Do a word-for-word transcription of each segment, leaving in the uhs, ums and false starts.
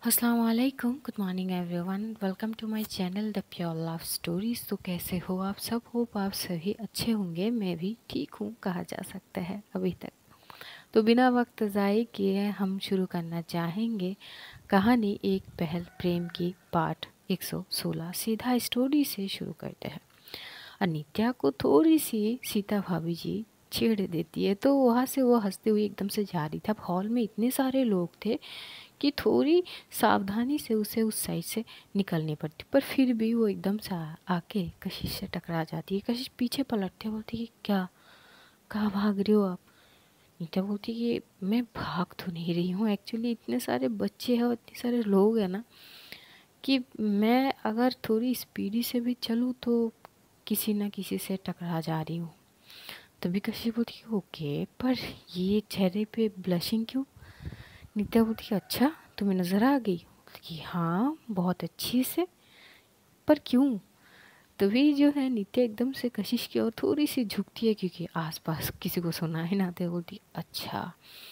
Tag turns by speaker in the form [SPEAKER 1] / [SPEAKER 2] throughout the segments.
[SPEAKER 1] अस्सलाम वालेकुम, good morning everyone. Welcome to my channel the pure love stories. तो कैसे हो आप सब? होप आप सभी अच्छे होंगे। मैं भी ठीक हूँ कहा जा सकता है अभी तक। तो बिना वक्त ज़ाये किए हम शुरू करना चाहेंगे कहानी एक पहल प्रेम की पार्ट एक सौ सोलह। सीधा स्टोरी से शुरू करते हैं। अनित्या को थोड़ी सी सीता भाभी जी छेड़ देती है, तो वहाँ से वो हंसते हुए एकदम से जा रही थी। अब हॉल में इतने सारे लोग थे कि थोड़ी सावधानी से उसे उस साइड से निकलनी पड़ती, पर फिर भी वो एकदम से आ- आके कशिश से टकरा जाती है। कशिश पीछे पलटते बोलती है, क्या, कहाँ भाग रही हो आप? नीता बोलती है कि मैं भाग तो नहीं रही हूँ, एक्चुअली इतने सारे बच्चे हैं और इतने सारे लोग हैं ना कि मैं अगर थोड़ी स्पीडी से भी चलूँ तो किसी ना किसी से टकरा जा रही हूँ। तभी कशिश बोलती है, ओके, पर ये चेहरे पे ब्लशिंग क्यों? नित्या बोलती है, अच्छा तुम्हें नज़र आ गई? कि हाँ बहुत अच्छी से, पर क्यों? तभी जो है नित्या एकदम से कशिश की ओर थोड़ी सी झुकती है, क्योंकि आसपास किसी को सुना ही ना दे। बोलती अच्छा,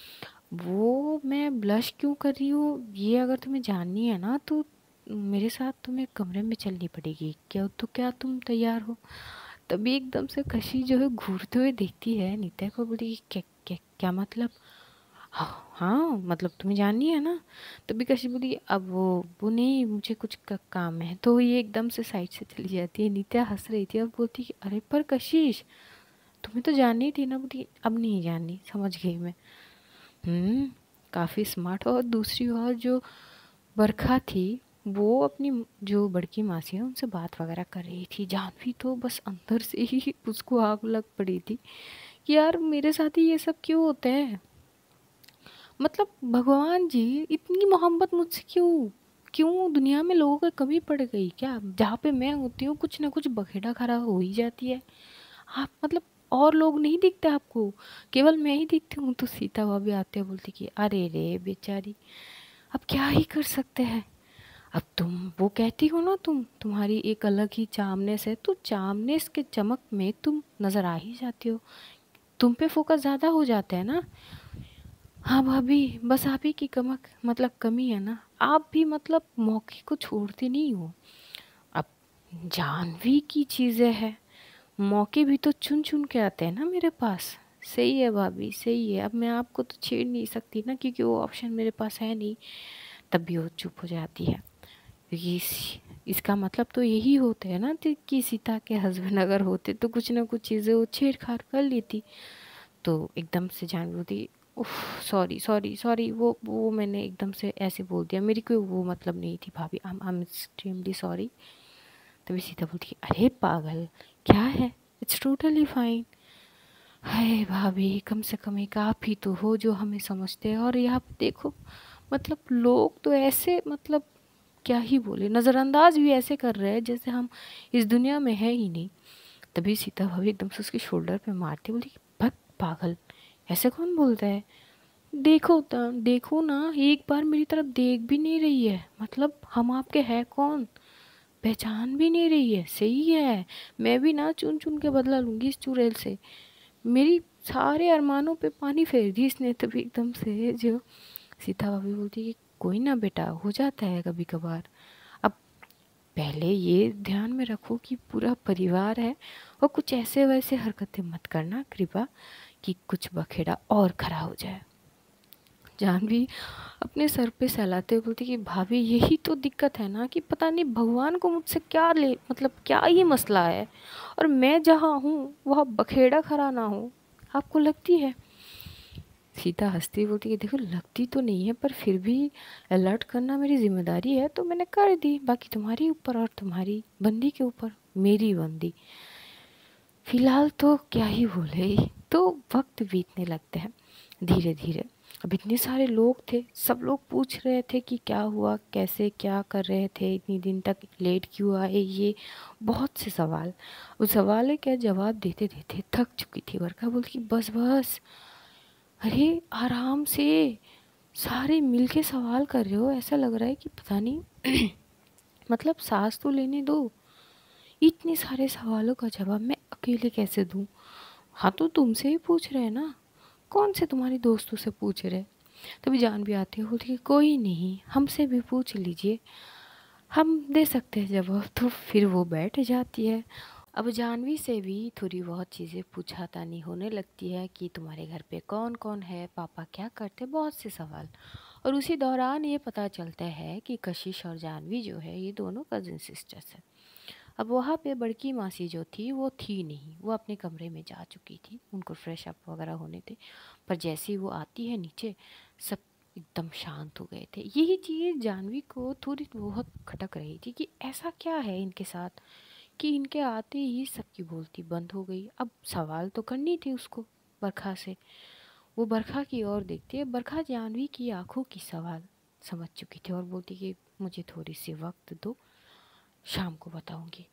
[SPEAKER 1] वो मैं ब्लश क्यों कर रही हूँ ये अगर तुम्हें जाननी है ना तो मेरे साथ तुम्हें कमरे में चलनी पड़ेगी। क्या तो क्या तुम तैयार हो? तभी एकदम से कशिश जो है घूरते हुए देखती है नित्या को। बोली क्या क्या क्या मतलब? हाँ हाँ, मतलब तुम्हें जाननी है ना? तभी कशिश बोली, अब वो वो नहीं, मुझे कुछ का काम है। तो ये एकदम से साइड से चली जाती है। नित्या हंस रही थी और बोलती कि अरे पर कशिश, तुम्हें तो जाननी थी ना? बोली अब नहीं जाननी, समझ गई मैं। हम्म, काफ़ी स्मार्ट। और दूसरी ओर जो बरखा थी वो अपनी जो बड़की मासी है उनसे बात वगैरह कर रही थी। जानवी तो बस अंदर से ही उसको आग लग पड़ी थी कि यार मेरे साथ ही ये सब क्यों होता है। मतलब भगवान जी, इतनी मोहब्बत मुझसे क्यों? क्यों दुनिया में लोगों की कमी पड़ गई क्या? जहाँ पे मैं होती हूँ कुछ ना कुछ बखेड़ा खड़ा हो ही जाती है। आप मतलब और लोग नहीं दिखते आपको? केवल मैं ही दिखती हूँ। तो सीता भाभी आते हैं बोलती कि अरे रे बेचारी, अब क्या ही कर सकते हैं। अब तुम वो कहती हो ना, तुम तुम्हारी एक अलग ही चामनेस है, तो चामनेस के चमक में तुम नजर आ ही जाती हो। तुम पे फोकस ज्यादा हो जाता है ना। हाँ भाभी, बस आप ही की कमक मतलब कमी है ना। आप भी मतलब मौके को छोड़ते नहीं हो। अब जानवी की चीजें हैं, मौके भी तो चुन चुन के आते हैं ना मेरे पास। सही है भाभी, सही है। अब मैं आपको तो छेड़ नहीं सकती ना, क्योंकि वो ऑप्शन मेरे पास है नहीं। तब भी वो चुप हो जाती है, क्योंकि इस, इसका मतलब तो यही होता है ना कि कि सीता के हस्बैंड अगर होते तो कुछ ना कुछ चीज़ें वो छेड़छाड़ कर लेती। तो एकदम से जान बोलती, उफ, सॉरी सॉरी सॉरी, वो वो मैंने एकदम से ऐसे बोल दिया, मेरी कोई वो मतलब नहीं थी भाभी, आई एम एक्सट्रीमली सॉरी। तभी सीता बोलती, अरे पागल, क्या है, इट्स टोटली फाइन। हाय भाभी, कम से कम एक आप ही तो हो जो हमें समझते हैं। और यहाँ पे देखो, मतलब लोग तो ऐसे, मतलब क्या ही बोले, नज़रअंदाज भी ऐसे कर रहे हैं जैसे हम इस दुनिया में है ही नहीं। तभी सीता भाभी एकदम से उसके शोल्डर पे मारती, बोली भग पागल, ऐसे कौन बोलता है? देखो त, देखो ना, एक बार मेरी तरफ देख भी नहीं रही है। मतलब हम आपके हैं कौन, पहचान भी नहीं रही है। सही है, मैं भी ना चुन चुन के बदला लूंगी इस चुड़ैल से। मेरी सारे अरमानों पे पानी फेर दी इसने। तभी एकदम से जो सीता भाभी बोलती कि कोई ना बेटा, हो जाता है कभी कभार। अब पहले ये ध्यान में रखो कि पूरा परिवार है, और कुछ ऐसे वैसे हरकतें मत करना कृपा, कि कुछ बखेड़ा और खड़ा हो जाए। जानवी अपने सर पे सहलाते हुए बोलती कि भाभी यही तो दिक्कत है ना, कि पता नहीं भगवान को मुझसे क्या ले, मतलब क्या ही मसला है, और मैं जहाँ हूँ वहाँ बखेड़ा खड़ा ना हो, आपको लगती है? सीता हंसती बोलती कि देखो लगती तो नहीं है, पर फिर भी अलर्ट करना मेरी जिम्मेदारी है, तो मैंने कर दी। बाकी तुम्हारी ऊपर और तुम्हारी बंदी के ऊपर। मेरी बंदी फिलहाल तो क्या ही बोले। तो वक्त बीतने लगते हैं धीरे धीरे। अब इतने सारे लोग थे, सब लोग पूछ रहे थे कि क्या हुआ, कैसे, क्या कर रहे थे, इतनी दिन तक लेट क्यों आए, ये बहुत से सवाल। उस सवाल के जवाब देते देते थक चुकी थी वर्षा। बोलती बस बस, अरे आराम से, सारे मिलके सवाल कर रहे हो, ऐसा लग रहा है कि पता नहीं मतलब सांस तो लेने दो। इतने सारे सवालों का जवाब मैं अकेले कैसे दूं? हाँ तो तुमसे ही पूछ रहे हैं ना, कौन से तुम्हारे दोस्तों से पूछ रहे? तभी जानवी आती है, बोलती है कोई नहीं, हमसे भी पूछ लीजिए, हम दे सकते हैं जवाब। तो फिर वो बैठ जाती है। अब जानवी से भी थोड़ी बहुत चीज़ें पूछा-तानी होने लगती है कि तुम्हारे घर पे कौन-कौन है, पापा क्या करते, बहुत से सवाल। और उसी दौरान ये पता चलता है कि कशिश और जानवी जो है ये दोनों कज़िन सिस्टर्स हैं। अब वहाँ पे बड़की मासी जो थी वो थी नहीं, वो अपने कमरे में जा चुकी थी, उनको फ्रेश अप वगैरह होने थे। पर जैसे ही वो आती है नीचे, सब एकदम शांत हो गए थे। यही चीज़ जानवी को थोड़ी बहुत खटक रही थी कि ऐसा क्या है इनके साथ कि इनके आते ही सबकी बोलती बंद हो गई। अब सवाल तो करनी थी उसको बरखा से। वो बरखा की ओर देखती है। बरखा जानवी की आंखों की सवाल समझ चुकी थी और बोलती कि मुझे थोड़ी सी वक्त दो, शाम को बताऊंगी।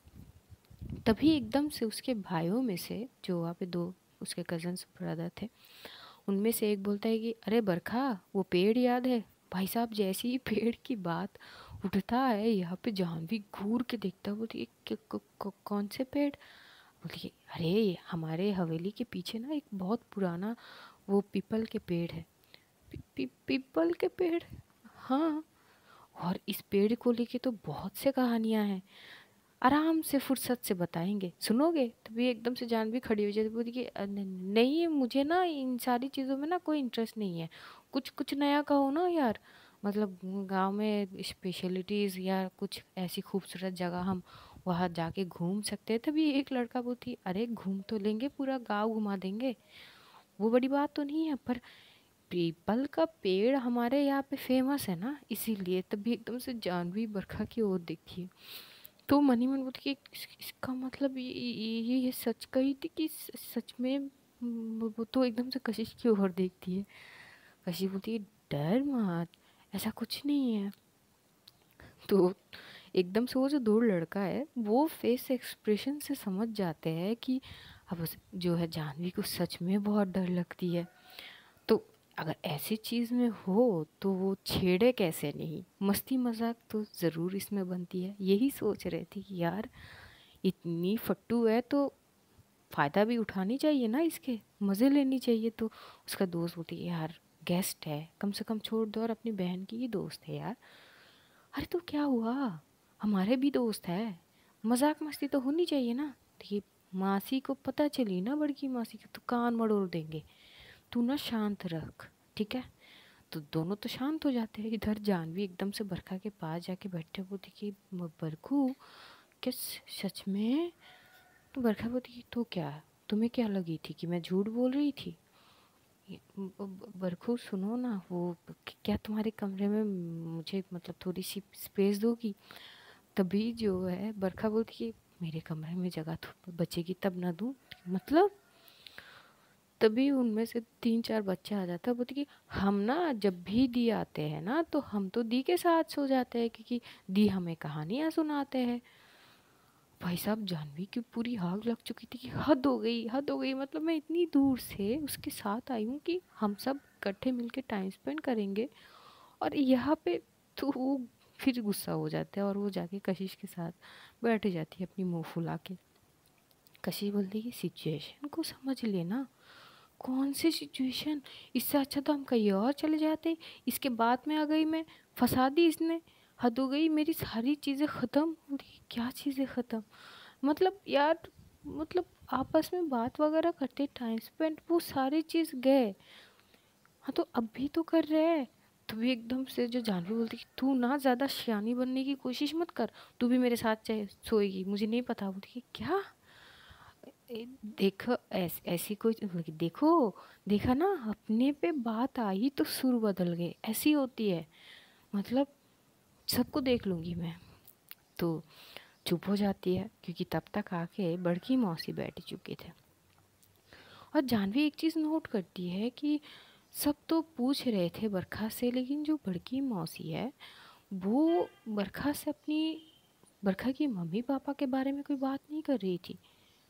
[SPEAKER 1] तभी एकदम से उसके भाइयों में से, जो वहाँ पे दो उसके कजन्स ब्रदर थे, उनमें से एक बोलता है कि अरे बरखा, वो पेड़ याद है? भाई साहब जैसे ही पेड़ की बात उठता है, यहाँ पे जानवी घूर के देखता है। बोलती है "कि- क- क- कौन से पेड़?" बोलती है अरे हमारे हवेली के पीछे ना एक बहुत पुराना वो पीपल के पेड़ है। पी, पी, पीपल के पेड़? हाँ, और इस पेड़ को लेके तो बहुत से कहानियां हैं, आराम से फुर्सत से बताएंगे, सुनोगे? तभी एकदम से जानवी खड़ी हो जाती, बोली कि "अ, न- नहीं, मुझे ना इन सारी चीज़ों में ना कोई इंटरेस्ट नहीं है, कुछ कुछ नया कहो ना यार, मतलब गांव में स्पेशलिटीज़ या कुछ ऐसी खूबसूरत जगह हम वहाँ जाके घूम सकते हैं।" तभी एक लड़का बोलती अरे घूम तो लेंगे, पूरा गांव घुमा देंगे, वो बड़ी बात तो नहीं है, पर पीपल का पेड़ हमारे यहाँ पे फेमस है ना, इसीलिए। तभी एकदम से जानवी बरखा की ओर देखी, तो मनी मन बोलती कि इस, इसका मतलब ये ये ये सच कही थी कि स- सच में? म, वो तो एकदम से कशिश की ओर देखती है। कशिश बोलती है डर मत, ऐसा कुछ नहीं है। तो एकदम से वो जो दो लड़का है वो फेस एक्सप्रेशन से समझ जाते हैं कि अब उस जो है जानवी को सच में बहुत डर लगती है। तो अगर ऐसी चीज़ में हो तो वो छेड़े कैसे नहीं, मस्ती मजाक तो ज़रूर इसमें बनती है। यही सोच रहे थे कि यार इतनी फट्टू है तो फ़ायदा भी उठानी चाहिए ना, इसके मज़े लेनी चाहिए। तो उसका दोस्त बोलती है यार गेस्ट है, कम से कम छोड़ दो, और अपनी बहन की ही दोस्त है यार। अरे तो क्या हुआ, हमारे भी दोस्त है, मजाक मस्ती तो होनी चाहिए ना। देखिए मासी को पता चली ना, बड़की मासी को, तो कान मरोड़ देंगे, तू ना शांत रख, ठीक है? तो दोनों तो शांत हो जाते हैं। इधर जानवी एकदम से बरखा के पास जाके बैठे, बोलती कि "म- बरखू, क्या स- सच में?" तो बरखा बोलती कि तो क्या, तुम्हें क्या लगी थी कि मैं झूठ बोल रही थी? ये, ब- ब- बरखू सुनो ना, वो क्या तुम्हारे कमरे में मुझे मतलब थोड़ी सी स्पेस दोगी? तभी जो है बरखा बोलती कि मेरे कमरे में जगह तो बचेगी तब ना दूँ, मतलब। तभी उनमें से तीन चार बच्चे आ जाते हैं, बोलते कि हम ना जब भी दी आते हैं ना तो हम तो दी के साथ सो जाते हैं, क्योंकि दी हमें कहानियां सुनाते हैं। भाई साहब जानवी की पूरी आग लग चुकी थी कि हद हो गई, हद हो गई, मतलब मैं इतनी दूर से उसके साथ आई हूँ कि हम सब इकट्ठे मिलके टाइम स्पेंड करेंगे, और यहाँ पे तो वो फिर गुस्सा हो जाता है और वो जाके कशिश के साथ बैठ जाती है अपनी मुंह फुला के। कशिश बोलती है सिचुएशन को समझ लेना। कौन सी सिचुएशन? इससे अच्छा तो हम कहीं और चले जाते, इसके बाद में आ गई मैं, फंसा दी इसने, हद हो गई, मेरी सारी चीज़ें ख़त्म। बोली क्या चीज़ें ख़त्म? मतलब यार, मतलब आपस में बात वगैरह करते, टाइम स्पेंड, वो सारी चीज़ गए। हाँ तो अब भी तो कर रहे हैं। तो भी एकदम से जो जानवी बोलती कि तू ना ज़्यादा सियानी बनने की कोशिश मत कर, तू भी मेरे साथ चाहे सोएगी, मुझे नहीं पता। बोलती कि क्या? ए, देखो ऐस, ऐसी कोई मतलब देखो, देखा ना, अपने पे बात आई तो सुर बदल गए, ऐसी होती है, मतलब सबको देख लूंगी मैं। तो चुप हो जाती है, क्योंकि तब तक आके बड़की मौसी बैठ चुके थे। और जानवी एक चीज़ नोट करती है कि सब तो पूछ रहे थे बरखा से, लेकिन जो बड़की मौसी है वो बरखा से अपनी, बरखा की मम्मी पापा के बारे में कोई बात नहीं कर रही थी।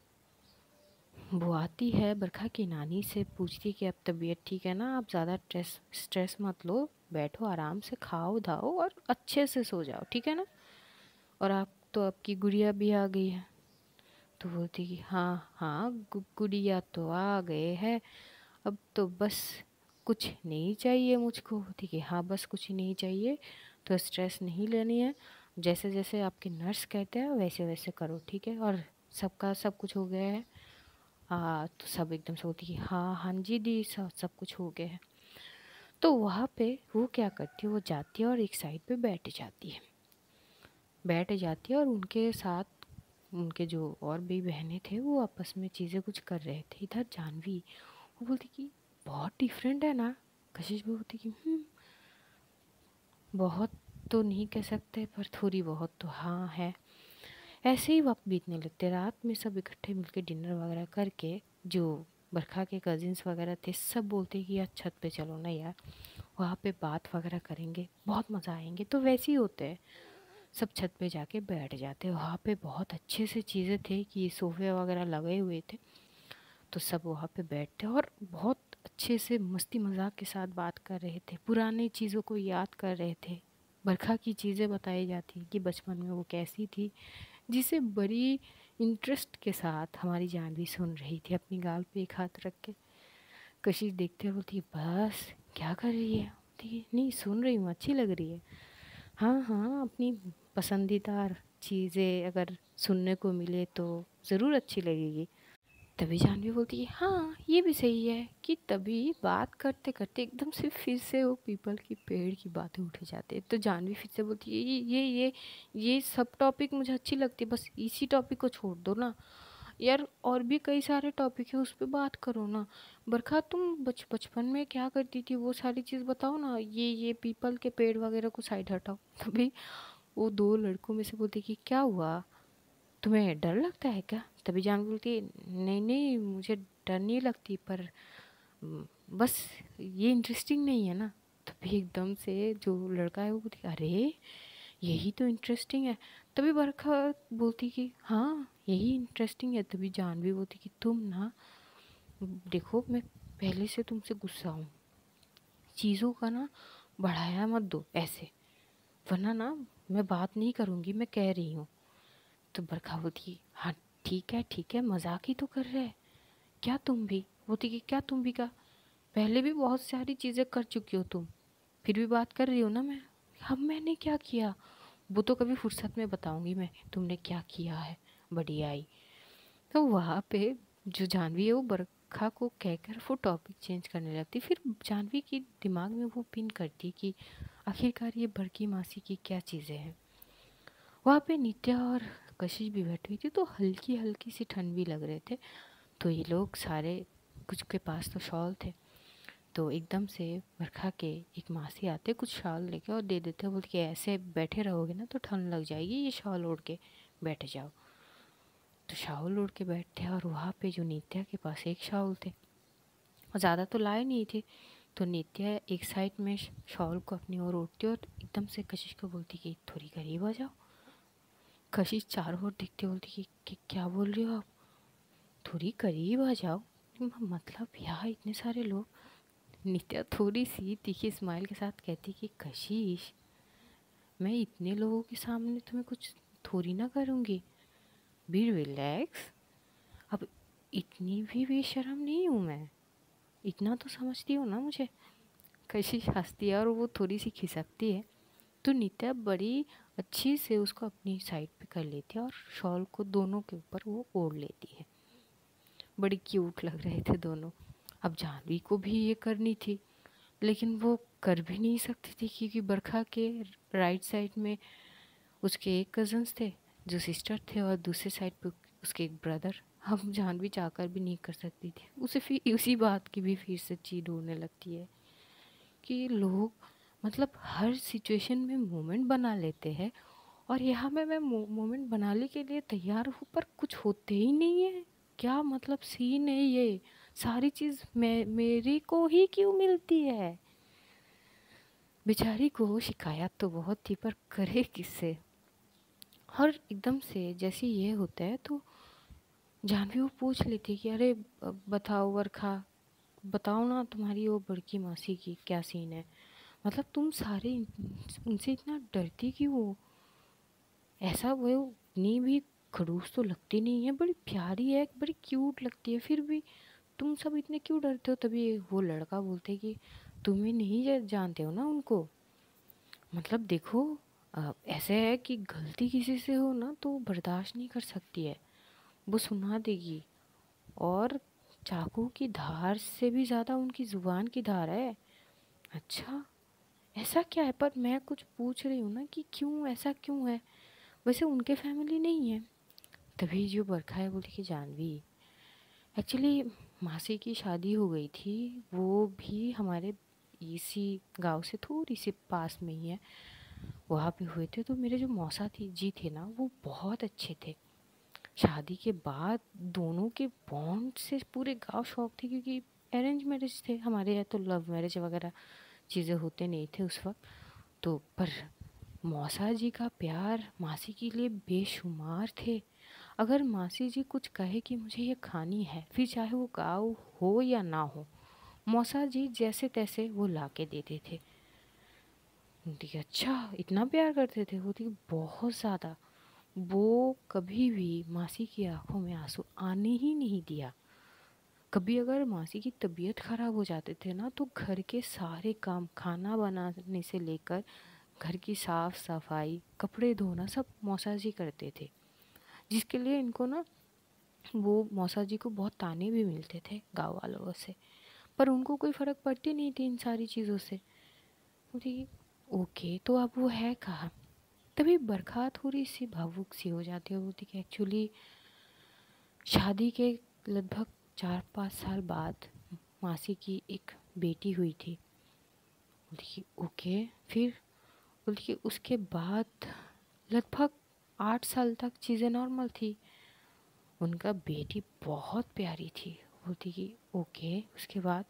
[SPEAKER 1] वो आती है बरखा की नानी से, पूछती है कि अब तबीयत ठीक है ना, आप ज़्यादा स्ट्रेस स्ट्रेस मत लो, बैठो आराम से, खाओ धाओ और अच्छे से सो जाओ, ठीक है ना? और आप तो आपकी गुड़िया भी आ गई है। तो बोलती कि हाँ हाँ, गु- गुड़िया तो आ गए हैं, अब तो बस कुछ नहीं चाहिए मुझको, ठीक है, हाँ बस कुछ नहीं चाहिए, तो स्ट्रेस नहीं लेनी है, जैसे जैसे आपके नर्स कहते हैं वैसे वैसे करो, ठीक है। और सबका सब कुछ हो गया है, हाँ तो सब एकदम से होती है हाँ हाँ जी दी, सब सब कुछ हो गया है। तो वहाँ पे वो क्या करती है, वो जाती है और एक साइड पे बैठ जाती है, बैठ जाती है और उनके साथ उनके जो और भी बहनें थे वो आपस में चीज़ें कुछ कर रहे थे। इधर जानवी वो बोलती कि बहुत डिफरेंट है ना। कशिश भी बोलती कि हम्म बहुत तो नहीं कह सकते पर थोड़ी बहुत तो हाँ है। ऐसे ही वक्त बीतने लगते, रात में सब इकट्ठे मिलके डिनर वगैरह करके, जो बरखा के कजिन्स वगैरह थे सब बोलते कि यार छत पे चलो ना यार, वहाँ पे बात वगैरह करेंगे, बहुत मज़ा आएंगे। तो वैसे ही होते हैं, सब छत पे जाके बैठ जाते। वहाँ पे बहुत अच्छे से चीज़ें थे कि सोफे वगैरह लगे हुए थे, तो सब वहाँ पे बैठते और बहुत अच्छे से मस्ती मजाक के साथ बात कर रहे थे, पुरानी चीज़ों को याद कर रहे थे। बरखा की चीज़ें बताई जाती कि बचपन में वो कैसी थी, जिसे बड़ी इंटरेस्ट के साथ हमारी जानवी सुन रही थी, अपनी गाल पे एक हाथ रख के। कशिश देखते हुए बोलती बस क्या कर रही है, बोलती नहीं सुन रही हूँ, अच्छी लग रही है। हाँ हाँ, अपनी पसंदीदा चीज़ें अगर सुनने को मिले तो ज़रूर अच्छी लगेगी। तभी जानवी बोलती है हाँ ये भी सही है, कि तभी बात करते करते एकदम से फिर से वो पीपल की पेड़ की बातें उठ जाते हैं। तो जानवी फिर से बोलती है ये ये ये ये सब टॉपिक मुझे अच्छी लगती है, बस इसी टॉपिक को छोड़ दो ना यार, और भी कई सारे टॉपिक है उस पर बात करो ना। बरखा तुम बच बचपन में क्या करती थी वो सारी चीज़ बताओ ना, ये ये पीपल के पेड़ वगैरह को साइड हटाओ। तभी वो दो लड़कों में से बोलती कि क्या हुआ, तुम्हें डर लगता है क्या। तभी जान बोलती है नहीं नहीं मुझे डर नहीं लगती, पर "म, बस ये इंटरेस्टिंग नहीं है ना। तभी एकदम से जो लड़का है वो बोलती अरे यही तो इंटरेस्टिंग है। तभी बरखा बोलती कि हाँ यही इंटरेस्टिंग है। तभी जानवी बोलती कि तुम ना देखो मैं पहले से तुमसे गुस्सा हूँ, चीज़ों का ना बढ़ाया मत दो ऐसे, वरना ना मैं बात नहीं करूँगी, मैं कह रही हूँ। तो बरखा बोलती हाँ ठीक है ठीक है, मजाक ही तो कर रहे हैं, क्या तुम भी। बोलती कि क्या तुम भी का, पहले भी बहुत सारी चीज़ें कर चुकी हो तुम, फिर भी बात कर रही हो ना। मैं अब मैंने क्या किया वो तो कभी फुर्सत में बताऊंगी मैं तुमने क्या किया है, बढ़िया आई। तो वहाँ पे जो जानवी है वो बरखा को कहकर वो टॉपिक चेंज करने लगती। फिर जानवी की दिमाग में वो पिन करती कि आखिरकार ये बड़की मासी की क्या चीज़ें हैं। वहाँ पे नित्या और कशिश भी बैठी हुई थी, तो हल्की हल्की सी ठंड भी लग रहे थे। तो ये लोग सारे, कुछ के पास तो शॉल थे, तो एकदम से बरखा के एक मासी आते कुछ शॉल लेके और दे देते, बोलते कि ऐसे बैठे रहोगे ना तो ठंड लग जाएगी, ये शॉल ओढ़ के बैठ जाओ। तो शॉल ओढ़ के बैठे और वहाँ पे जो नित्या के पास एक शॉल थे और ज़्यादा तो लाए नहीं थे, तो नित्या एक साइड में शॉल को अपनी ओर ओढ़ती और एकदम से कशिश को बोलती कि थोड़ी करीब आ जाओ। कशिश चारों ओर देखते बोलती कि, कि क्या बोल रही हो आप, थोड़ी करीब आ जाओ, मतलब यहाँ इतने सारे लोग। नित्या थोड़ी सी तीखी स्माइल के साथ कहती कि कशिश मैं इतने लोगों के सामने तुम्हें कुछ थोड़ी ना करूँगी, बी रिलैक्स। अब इतनी भी बेशर्म नहीं हूँ मैं, इतना तो समझती हो ना मुझे। कशिश हंसती है और वो थोड़ी सी खिसकती है, तो नित्या बड़ी अच्छी से उसको अपनी साइड पे कर लेती है और शॉल को दोनों के ऊपर वो ओढ़ लेती है। बड़ी क्यूट लग रहे थे दोनों। अब जानवी को भी ये करनी थी, लेकिन वो कर भी नहीं सकती थी क्योंकि बरखा के राइट साइड में उसके एक कज़न्स थे जो सिस्टर थे और दूसरे साइड पे उसके एक ब्रदर। हम जानवी चाहकर भी नहीं कर सकती थी। उसे फिर उसी बात की भी फिर से चीड़ होने लगती है कि लोग मतलब हर सिचुएशन में मोमेंट बना लेते हैं, और यहाँ में मैं मोमेंट बनाने के लिए तैयार हूँ पर कुछ होते ही नहीं है। क्या मतलब सीन है ये, सारी चीज़ मैं मेरे को ही क्यों मिलती है। बेचारी को शिकायत तो बहुत थी पर करे किससे। और एकदम से जैसे ये होता है तो जानवी वो पूछ लेती कि अरे बताओ वर्षा, बताओ ना तुम्हारी वो बड़की मासी की क्या सीन है, मतलब तुम सारे उनसे इतना डरती क्यों हो। ऐसा वो इतनी भी खड़ूस तो लगती नहीं है, बड़ी प्यारी है, बड़ी क्यूट लगती है, फिर भी तुम सब इतने क्यों डरते हो? तभी वो लड़का बोलते कि तुम्हें नहीं जा- जानते हो ना उनको। मतलब देखो, अ, ऐसे है कि गलती किसी से हो ना तो बर्दाश्त नहीं कर सकती है, वो सुना देगी। और चाकू की धार से भी ज़्यादा उनकी ज़ुबान की धार है। अच्छा, ऐसा क्या है? पर मैं कुछ पूछ रही हूँ ना कि क्यों, ऐसा क्यों है? वैसे उनके फैमिली नहीं है। तभी जो बरखा है बोलती कि जानवी, एक्चुअली मासी की शादी हो गई थी, वो भी हमारे इसी गांव से थोड़ी सी पास में ही है, वहाँ पे हुए थे। तो मेरे जो मौसा थी जी थे ना, वो बहुत अच्छे थे। शादी के बाद दोनों के बॉन्ड से पूरे गांव शौक थे, क्योंकि अरेंज मैरिज थे, हमारे यहाँ तो लव मैरिज वगैरह चीज़ें होते नहीं थे उस वक्त। तो पर मौसा जी का प्यार मासी के लिए बेशुमार थे। अगर मासी जी कुछ कहे कि मुझे ये खानी है, फिर चाहे वो गाँव हो या ना हो, मौसा जी जैसे तैसे वो ला के देते थे। बोलती अच्छा, इतना प्यार करते थे? बोलती बहुत ज़्यादा। वो कभी भी मासी की आंखों में आंसू आने ही नहीं दिया। कभी अगर मासी की तबीयत खराब हो जाते थे ना, तो घर के सारे काम, खाना बनाने से लेकर घर की साफ सफाई, कपड़े धोना, सब मौसा जी करते थे। जिसके लिए इनको ना, वो मौसा जी को बहुत ताने भी मिलते थे गांव वालों से, पर उनको कोई फ़र्क पड़ती नहीं थी इन सारी चीज़ों से। बोली ओके, तो अब वो है कहाँ? तभी बरखा थोड़ी सी भावुक सी हो जाती है। बोलती कि एक्चुअली शादी के लगभग चार पाँच साल बाद मासी की एक बेटी हुई थी। बोलती कि ओके, फिर? बोलती कि उसके बाद लगभग आठ साल तक चीज़ें नॉर्मल थी, उनका बेटी बहुत प्यारी थी। बोलती कि ओके, उसके बाद?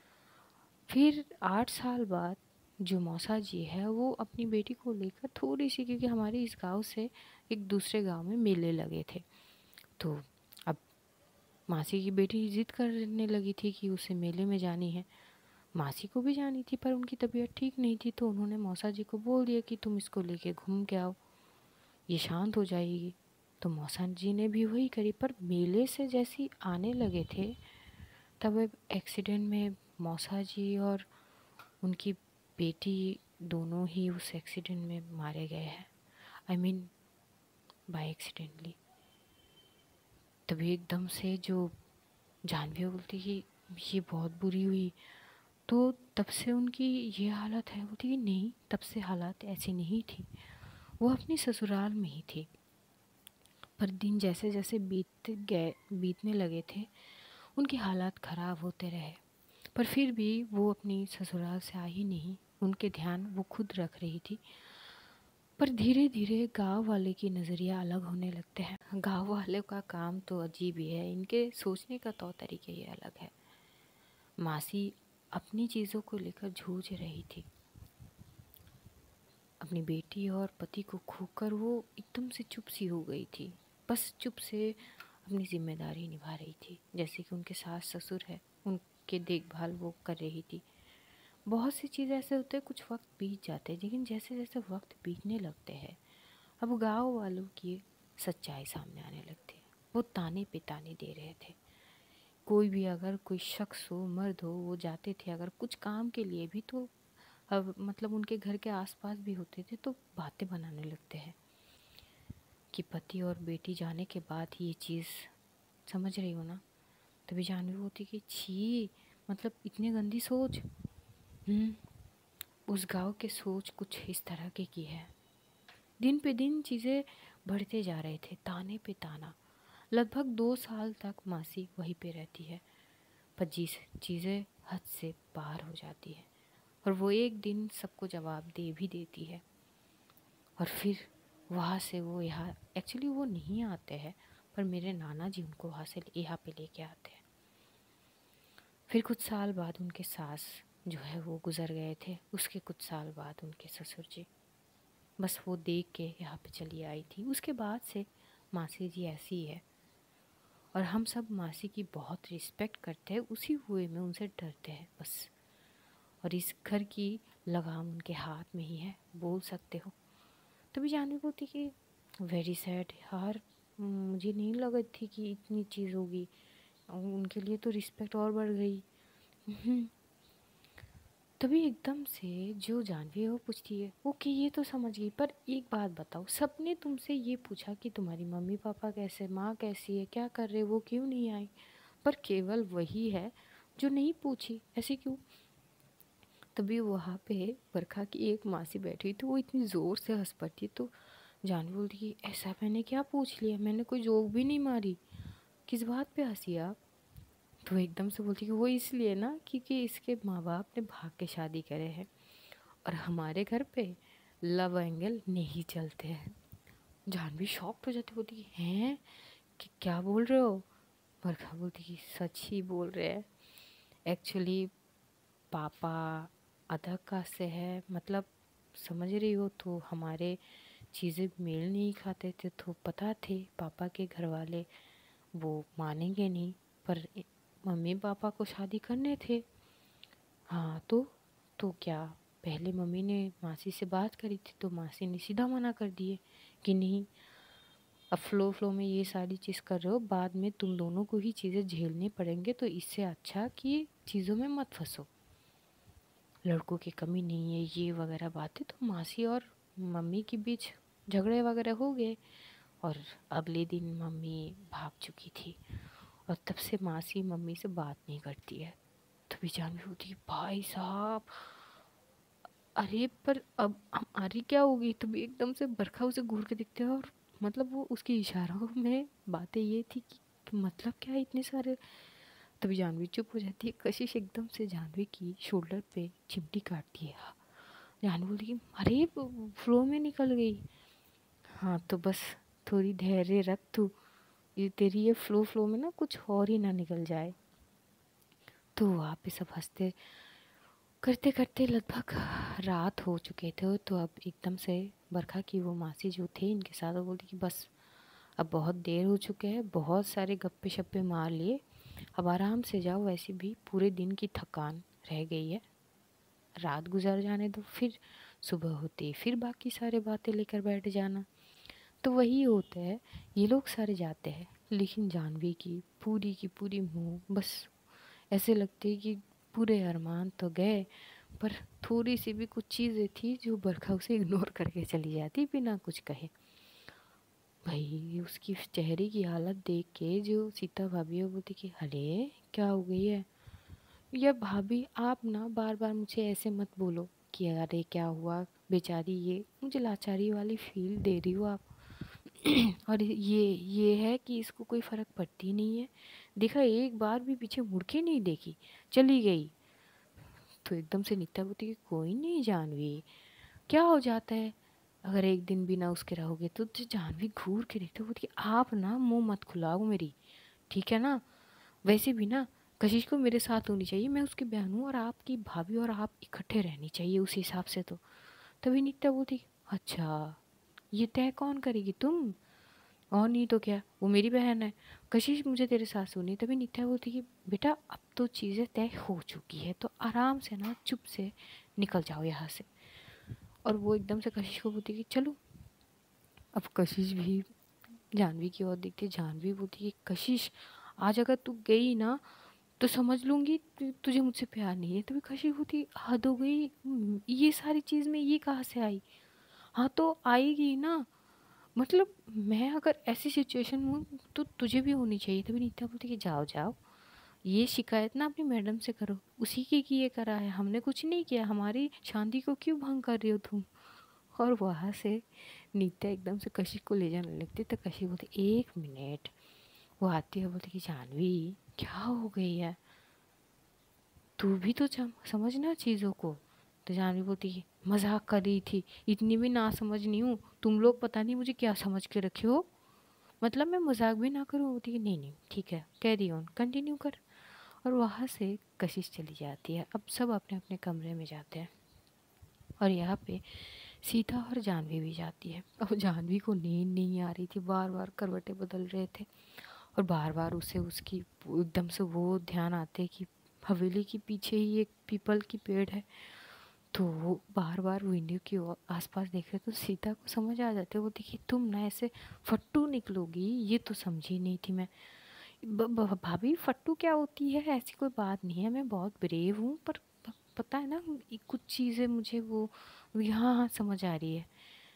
[SPEAKER 1] फिर आठ साल बाद जो मौसा जी है, वो अपनी बेटी को लेकर थोड़ी सी, क्योंकि हमारे इस गांव से एक दूसरे गांव में मेले लगे थे, तो अब मासी की बेटी जिद करने लगी थी कि उसे मेले में जानी है। मासी को भी जानी थी, पर उनकी तबीयत ठीक नहीं थी, तो उन्होंने मौसा जी को बोल दिया कि तुम इसको लेके घूम के आओ, ये शांत हो जाएगी। तो मौसा जी ने भी वही करी। पर मेले से जैसी आने लगे थे, तब एक एक्सीडेंट में मौसा जी और उनकी बेटी दोनों ही उस एक्सीडेंट में मारे गए हैं। I mean by accidentally. तभी एकदम से जो जानवी बोलती कि ये बहुत बुरी हुई। तो तब से उनकी ये हालत है। बोलती कि नहीं, तब से हालात ऐसी नहीं थी, वो अपनी ससुराल में ही थी। पर दिन जैसे जैसे बीत गए, बीतने लगे थे, उनके हालात ख़राब होते रहे। पर फिर भी वो अपनी ससुराल से आई नहीं, उनके ध्यान वो खुद रख रही थी। पर धीरे धीरे गांव वाले की नज़रिया अलग होने लगते हैं। गांव वाले का काम तो अजीब ही है, इनके सोचने का तौर तरीके ही अलग है। मासी अपनी चीज़ों को लेकर जूझ रही थी। अपनी बेटी और पति को खोकर वो एकदम से चुप सी हो गई थी, बस चुप से अपनी जिम्मेदारी निभा रही थी। जैसे कि उनके सास ससुर है, उनके देखभाल वो कर रही थी। बहुत सी चीज़ ऐसे होते हैं, कुछ वक्त बीत जाते हैं, लेकिन जैसे जैसे वक्त बीतने लगते हैं, अब गांव वालों की सच्चाई सामने आने लगती है। वो ताने पे ताने दे रहे थे। कोई भी अगर कोई शख्स हो, मर्द हो, वो जाते थे अगर कुछ काम के लिए भी, तो अब मतलब उनके घर के आसपास भी होते थे, तो बातें बनाने लगते हैं कि पति और बेटी जाने के बाद ये चीज़, समझ रही हो ना? तभी जानवी होती कि छी, मतलब इतनी गंदी सोच। हम्म उस गांव के सोच कुछ इस तरह के की है। दिन पे दिन चीज़ें बढ़ते जा रहे थे, ताने पे ताना। लगभग दो साल तक मासी वहीं पे रहती है, पर जी चीज़ें हद से पार हो जाती है, और वो एक दिन सबको जवाब दे भी देती है। और फिर वहाँ से वो यहाँ, एक्चुअली वो नहीं आते हैं, पर मेरे नाना जी उनको वहाँ से यहाँ पे लेके आते हैं। फिर कुछ साल बाद उनके सास जो है वो गुज़र गए थे, उसके कुछ साल बाद उनके ससुर जी। बस वो देख के यहाँ पे चली आई थी। उसके बाद से मासी जी ऐसी ही है, और हम सब मासी की बहुत रिस्पेक्ट करते हैं, उसी हुए में उनसे डरते हैं बस। और इस घर की लगाम उनके हाथ में ही है, बोल सकते हो। तभी जानवी बोलती कि वेरी सैड यार, मुझे नहीं लगा थी कि इतनी चीज़ होगी, उनके लिए तो रिस्पेक्ट और बढ़ गई। हम्म। तभी एकदम से जो जानवी है वो पूछती है, ओके ये तो समझ गई, पर एक बात बताओ, सबने तुमसे ये पूछा कि तुम्हारी मम्मी पापा कैसे, माँ कैसी है, क्या कर रहे, वो क्यों नहीं आई, पर केवल वही है जो नहीं पूछी, ऐसे क्यों? तभी वहाँ पे बरखा की एक मासी बैठी हुई थी, वो इतनी ज़ोर से हंस पड़ती, तो जानवी बोलती कि ऐसा मैंने क्या पूछ लिया, मैंने कोई जोक भी नहीं मारी, किस बात पे हंसी आप? तो एकदम से बोलती कि वो इसलिए ना क्योंकि इसके माँ बाप ने भाग के शादी करे हैं और हमारे घर पे लव एंगल नहीं चलते हैं। जानवी शॉक्ड हो जाती, बोलती कि हैं कि क्या बोल रहे हो? बरखा बोलती कि सच ही बोल रहे हैं, एक्चुअली पापा अदर कास्ट से है, मतलब समझ रही हो, तो हमारे चीज़ें मेल नहीं खाते थे, तो पता थे पापा के घर वाले वो मानेंगे नहीं, पर मम्मी पापा को शादी करने थे। हाँ तो तो क्या पहले मम्मी ने मासी से बात करी थी, तो मासी ने सीधा मना कर दिए कि नहीं, अब फ्लो फ्लो में ये सारी चीज़ कर रहे हो, बाद में तुम दोनों को ही चीज़ें झेलनी पड़ेंगे, तो इससे अच्छा कि चीज़ों में मत फंसो, लड़कों की कमी नहीं है, ये वगैरह बातें। तो मासी और मम्मी के बीच झगड़े वगैरह हो गए और अगले दिन मम्मी भाग चुकी थी, और तब से मासी मम्मी से बात नहीं करती है। तभी जानवी होती है, भाई साहब, अरे पर अब हमारी क्या होगी? तभी एकदम से बरखा उसे घूर के दिखते हैं, और मतलब वो उसके इशारों में बातें ये थी कि, कि मतलब क्या है इतने सारे। तभी जानवी चुप हो जाती है, कशिश एकदम से जानवी की शोल्डर पे चिमटी काटती है। जानवी बोलती कि अरे फ्लो में निकल गई। हाँ तो बस थोड़ी धैर्य रख तू, ये तेरी ये फ्लो फ्लो में ना कुछ और ही ना निकल जाए। तो वहाँ पे सब हंसते करते करते लगभग रात हो चुके थे, तो अब एकदम से बरखा की वो मासी जो थे इनके साथ, वो बोलती कि बस अब बहुत देर हो चुके हैं, बहुत सारे गप्पे शप्पे मार लिए, अब आराम से जाओ, वैसे भी पूरे दिन की थकान रह गई है, रात गुजर जाने दो, फिर सुबह होते ही फिर बाकी सारे बातें लेकर बैठ जाना। तो वही होता है, ये लोग सारे जाते हैं, लेकिन जानवी की पूरी की पूरी मुँह बस ऐसे लगते है कि पूरे अरमान तो गए, पर थोड़ी सी भी कुछ चीज़ें थी जो बरखा उसे इग्नोर करके चली जाती बिना कुछ कहे। भाई उसकी चेहरे की हालत देख के जो सीता भाभी है वो बोलती कि अरे क्या हो गई है? या भाभी आप ना बार बार मुझे ऐसे मत बोलो कि अरे क्या हुआ बेचारी, ये मुझे लाचारी वाली फील दे रही हो आप। और ये ये है कि इसको कोई फ़र्क पड़ती नहीं है, देखा एक बार भी पीछे मुड़ के नहीं देखी, चली गई। तो एकदम से नित्या बोलती कि कोई नहीं जानवी, क्या हो जाता है, अगर एक दिन भी ना उसके रहोगे तो। तो जानवी घूर के देखते बोलती कि आप ना मुंह मत खुलाओ मेरी, ठीक है ना? वैसे भी ना कशिश को मेरे साथ होनी चाहिए, मैं उसकी बहन हूँ, और आपकी भाभी और आप इकट्ठे रहनी चाहिए उस हिसाब से। तो तभी नित्या बोलती अच्छा ये तय कौन करेगी, तुम? और नहीं तो क्या, वो मेरी बहन है, कशिश मुझे तेरे साथ सुनी। तभी नित्या बोलती कि बेटा अब तो चीज़ें तय हो चुकी है, तो आराम से ना चुप से निकल जाओ यहाँ से। और वो एकदम से कशिश को बोलती कि चलो। अब कशिश भी जानवी की ओर देखती, जानवी बोलती कि कशिश आज अगर तू गई ना तो समझ लूँगी तु, तुझे मुझसे प्यार नहीं है। तभी कशिश होती हद हो गई, ये सारी चीज़ में ये कहाँ से आई? हाँ तो आएगी ना, मतलब मैं अगर ऐसी सिचुएशन में हूँ तो तुझे भी होनी चाहिए। तभी नीता बोलती कि जाओ जाओ, ये शिकायत ना अपनी मैडम से करो, उसी के किए करा है, हमने कुछ नहीं किया, हमारी शांति को क्यों भंग कर रही हो तुम? और वहाँ से नीता एकदम से कशिश को ले जाने लगती, तो कशिश बोलती एक मिनट। वो आती है बोलती कि जानवी क्या हो गई है, तू भी तो समझना चीज़ों को। तो जानवी बोलती है मजाक कर रही थी, इतनी भी ना समझ नहीं हूँ, तुम लोग पता नहीं मुझे क्या समझ के रखे हो, मतलब मैं मजाक भी ना करूँ? बोलती है नहीं नहीं ठीक है, कैरी ऑन, कंटिन्यू कर। और वहाँ से कशिश चली जाती है, अब सब अपने अपने कमरे में जाते हैं, और यहाँ पे सीता और जानवी भी जाती है। अब जानवी को नींद नहीं आ रही थी, बार बार करवटें बदल रहे थे, और बार बार उसे उसकी एकदम से वो ध्यान आते कि हवेली के पीछे ही एक पीपल की पेड़ है, तो वो बार बार विंडो की ओर आसपास देख रहे, तो सीता को समझ आ जाते, वो देखिए तुम ना ऐसे फट्टू निकलोगी, ये तो समझी नहीं थी मैं, ब- ब- भाभी फट्टू क्या होती है, ऐसी कोई बात नहीं है, मैं बहुत ब्रेव हूँ, पर प- पता है ना, ये कुछ चीज़ें मुझे वो हाँ हाँ समझ आ रही है।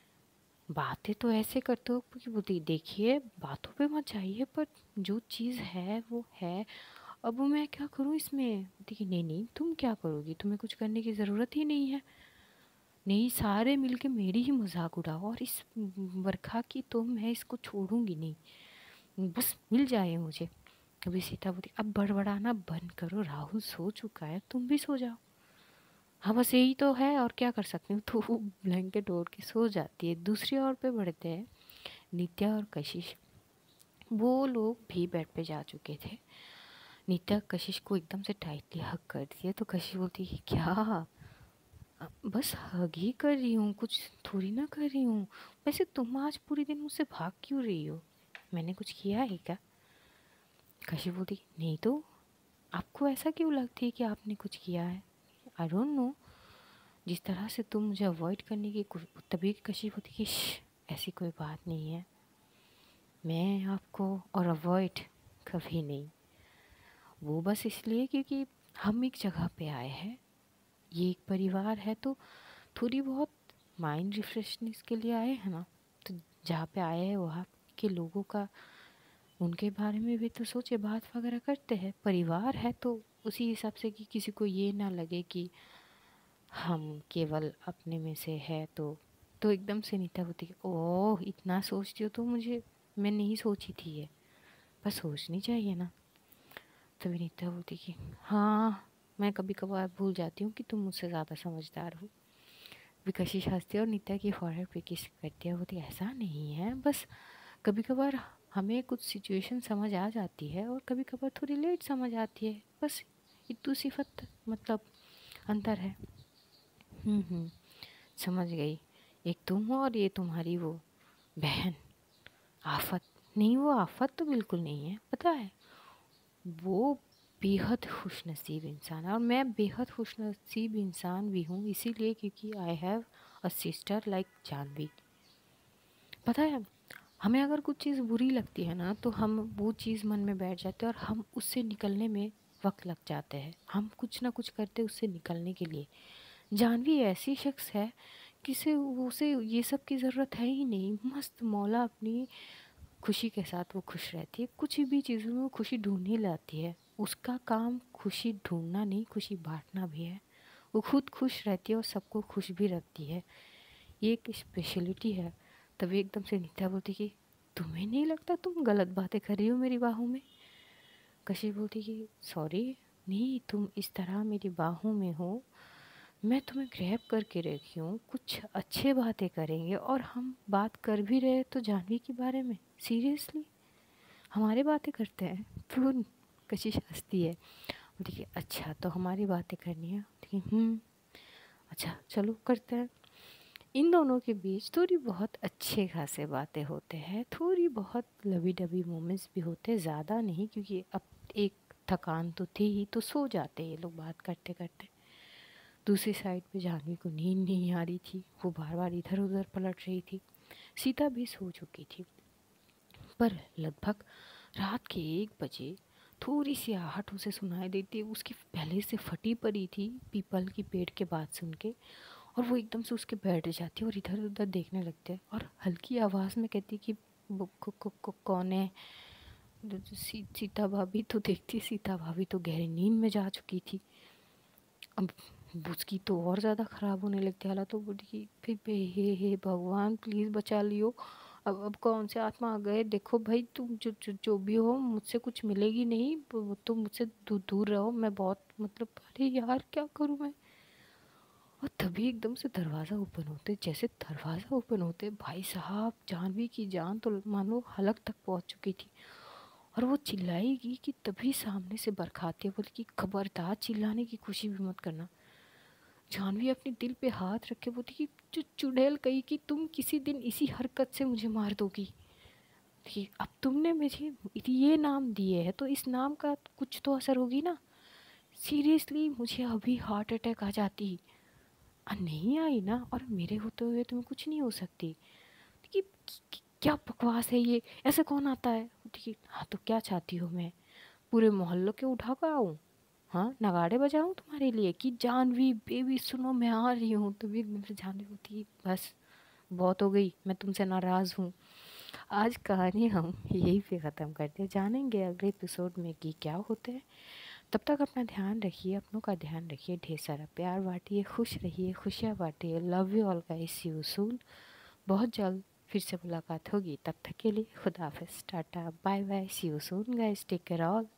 [SPEAKER 1] बातें तो ऐसे करते हो कि बोलती देखिए बातों पे मत जाइए, पर जो चीज़ है वो है। अब मैं क्या करूँ इसमें? देखिए नहीं नहीं, तुम क्या करोगी, तुम्हें कुछ करने की ज़रूरत ही नहीं है। नहीं, सारे मिलके मेरी ही मजाक उड़ाओ, और इस बरखा की तो मैं इसको छोड़ूंगी नहीं, बस मिल जाए मुझे। कभी सीता बोली अब बड़बड़ाना बंद करो, राहुल सो चुका है, तुम भी सो जाओ। हाँ बस यही तो है, और क्या कर सकती हूँ। तो वो ब्लैंकेट ओढ़ के सो जाती है। दूसरी ओर पे बढ़ते हैं, नित्या और कशिश। वो लोग भी बेड पे जा चुके थे। नित्या कशिश को एकदम से टाइटली हग कर दिया, तो कशिश बोलती है क्या? "अ, बस हग ही कर रही हूँ, कुछ थोड़ी ना कर रही हूँ। वैसे तुम आज पूरे दिन मुझसे भाग क्यों रही हो? मैंने कुछ किया है क्या?" कशिश बोलती नहीं तो, आपको ऐसा क्यों लगती है कि आपने कुछ किया है? आई डोंट नो, जिस तरह से तुम मुझे अवॉइड करने की कोशिश, तभी कशिश होती कि "श्श, ऐसी कोई बात नहीं है, मैं आपको और अवॉइड कभी नहीं। वो बस इसलिए क्योंकि हम एक जगह पे आए हैं, ये एक परिवार है, तो थोड़ी बहुत माइंड रिफ्रेशनेस के लिए आए हैं ना। तो जहाँ पे आए हैं वहाँ के लोगों का, उनके बारे में भी तो सोचे, बात वगैरह करते हैं। परिवार है तो उसी हिसाब से कि किसी को ये ना लगे कि हम केवल अपने में से है। तो तो एकदम से नीता होती है ओह इतना सोचती हो तो, मुझे मैं नहीं सोची थी ये, बस सोचनी चाहिए ना। तो विनीता बोलती कि हाँ, मैं कभी कभार भूल जाती हूँ कि तुम मुझसे ज़्यादा समझदार हो। विकशिश हंसती है और नित्या की फॉरहेड पे किस करती है। बोलती ऐसा नहीं है, बस कभी कभार हमें कुछ सिचुएशन समझ आ जाती है और कभी कभार थोड़ी लेट समझ आती है, बस इतू सिफत मतलब अंतर है। हम्म हम्म समझ गई। एक तुम हो और ये तुम्हारी वो बहन आफत। नहीं, वो आफत तो बिल्कुल नहीं है, पता है, वो बेहद खुशनसीब इंसान है, और मैं बेहद खुशनसीब इंसान भी हूँ, इसीलिए क्योंकि I have a sister like Janvi. पता है, हमें अगर कुछ चीज़ बुरी लगती है ना, तो हम वो चीज़ मन में बैठ जाते हैं और हम उससे निकलने में वक्त लग जाते हैं, हम कुछ ना कुछ करते उससे निकलने के लिए। जानवी ऐसी शख्स है कि से उसे ये सब की ज़रूरत है ही नहीं, मस्त मौला अपनी खुशी के साथ वो खुश रहती है, कुछ भी चीज़ों में वो खुशी ढूंढ ही लाती है। उसका काम खुशी ढूंढना नहीं, खुशी बांटना भी है। वो खुद खुश रहती है और सबको खुश भी रखती है, ये एक स्पेशलिटी है। तभी एकदम से नित्या बोलती कि तुम्हें नहीं लगता तुम गलत बातें कर रही हो मेरी बाहों में? कशिश बोलती कि सॉरी, नहीं, तुम इस तरह मेरी बाहों में हो, मैं तुम्हें ग्रैब करके रखी हूँ, कुछ अच्छे बातें करेंगे, और हम बात कर भी रहे तो जानवी के बारे में, सीरियसली हमारी बातें करते हैं। तो कशिश हंसती है, बोलती कि अच्छा तो हमारी बातें करनी है। बोलती कि हम्म अच्छा चलो करते हैं। इन दोनों के बीच थोड़ी बहुत अच्छे खासे बातें होते हैं, थोड़ी बहुत लवी डबी मोमेंट्स भी होते हैं, ज़्यादा नहीं, क्योंकि अब एक थकान तो थी ही, तो सो जाते ये लोग बात करते करते। दूसरी साइड पे जानवी को नींद नहीं आ रही थी, वो बार बार इधर उधर पलट रही थी। सीता भी सो चुकी थी, पर लगभग रात के एक बजे थोड़ी सी आहट उसे सुनाई देती है। उसकी पहले से फटी पड़ी थी पीपल की पेड़ के बात सुन के, और वो एकदम से उसके बैठ जाती है और इधर उधर देखने लगते हैं, और हल्की आवाज़ में कहती कि वो को, को, को, कौन है? तो सी, सीता भाभी तो देखती, सीता भाभी तो गहरी नींद में जा चुकी थी। अब उसकी तो और ज़्यादा ख़राब होने लगती हालत, तो बोली कि फिर बे हे हे भगवान प्लीज़ बचा लियो। अब अब कौन से आत्मा आ गए, देखो भाई तुम जो जो, जो भी हो मुझसे कुछ मिलेगी नहीं, ब- तुम मुझसे दूर दूर रहो, मैं बहुत मतलब अरे यार क्या करूँ मैं। और तभी एकदम से दरवाज़ा ओपन होते, जैसे दरवाज़ा ओपन होते भाई साहब जानवी की जान तो मानो हलक तक पहुंच चुकी थी, और वो चिल्लाएगी कि तभी सामने से बरखा आती है। बोली कि खबरदार चिल्लाने की कोशिश भी मत करना। जानवी अपने दिल पे हाथ रख के बोलती कि जो चुड़ैल कही कि तुम किसी दिन इसी हरकत से मुझे मार दोगी। ठीक, अब तुमने मुझे ये नाम दिए है तो इस नाम का कुछ तो असर होगी ना। सीरियसली मुझे अभी हार्ट अटैक आ जाती, और नहीं आई ना, और मेरे होते हुए तुम्हें कुछ नहीं हो सकती। कि, कि क्या बकवास है ये, ऐसे कौन आता है? ठीक। हाँ तो क्या चाहती हो, मैं पूरे मोहल्लों के उठा कर आऊँ? हाँ, नगाड़े बजाऊँ तुम्हारे लिए कि जानवी बेबी सुनो मैं आ रही हूँ? तुम एकदम से जानवी होती, बस बहुत हो गई, मैं तुमसे नाराज़ हूँ। आज कहानी हम यहीं पे ख़त्म करते हैं, जानेंगे अगले एपिसोड में कि क्या होते हैं। तब तक अपना ध्यान रखिए, अपनों का ध्यान रखिए, ढेर सारा प्यार बांटिए, खुश रहिए, खुशियाँ बांटिए। Love you all guys, see you soon. बहुत जल्द फिर से मुलाकात होगी, तब तक के लिए खुदा हाफिज़, tata bye bye, see you soon guys, take care all.